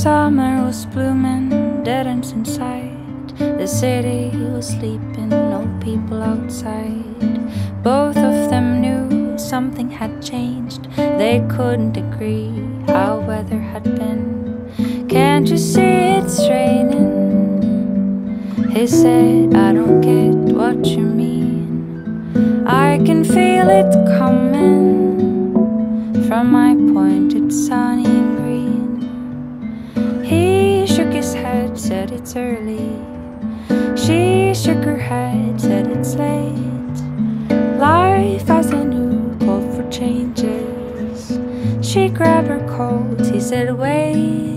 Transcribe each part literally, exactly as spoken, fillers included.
summer was blooming, dead ends inside. The city was sleeping, no people outside. Both of them knew something had changed. They couldn't agree how weather had been. Can't you see it's raining? He said, I don't get what you mean. I can feel it coming. From my point it's sunny and green. He shook his head, said it's early. She shook her head, said it's late. Life as I knew called for changes. She grabbed her coat, he said wait.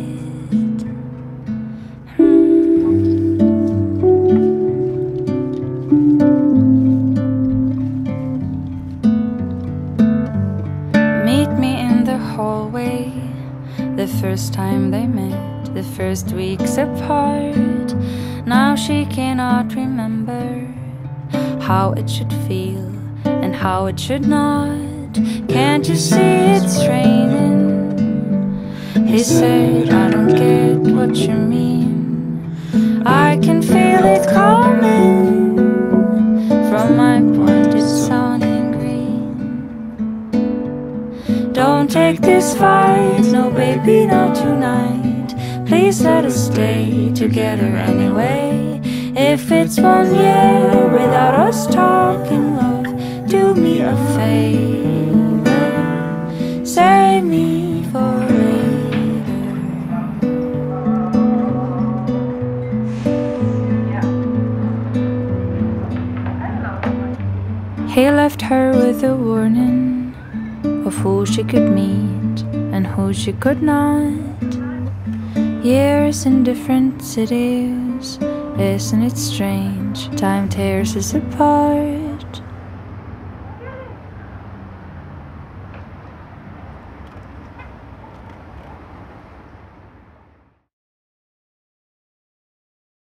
Hallway, the first time they met, the first weeks apart. Now she cannot remember how it should feel and how it should not. Can't you see it's raining? He said, I don't get what you mean. I can feel it coming. From my point it's sunny. Don't take this fight, no baby, not tonight. Please let us stay together anyway. If it's one year without us talking, love, do me a favor. Save me for later. He left her with a warning of who she could meet and who she could not. Years in different cities, isn't it strange? Time tears us apart.